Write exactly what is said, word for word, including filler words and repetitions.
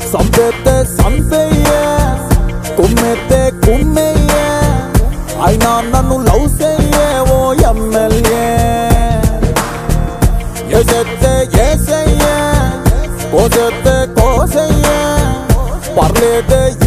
సంపేతే సంపేయే కుమ్మేతే కుమ్మేయే అయినా నన్ను లవ్ చెయ్యే ఓ ఎమ్మెల్యే ఏసేతే ఏసయ్యే కోసేతే కోసయ్యే పర్లేదే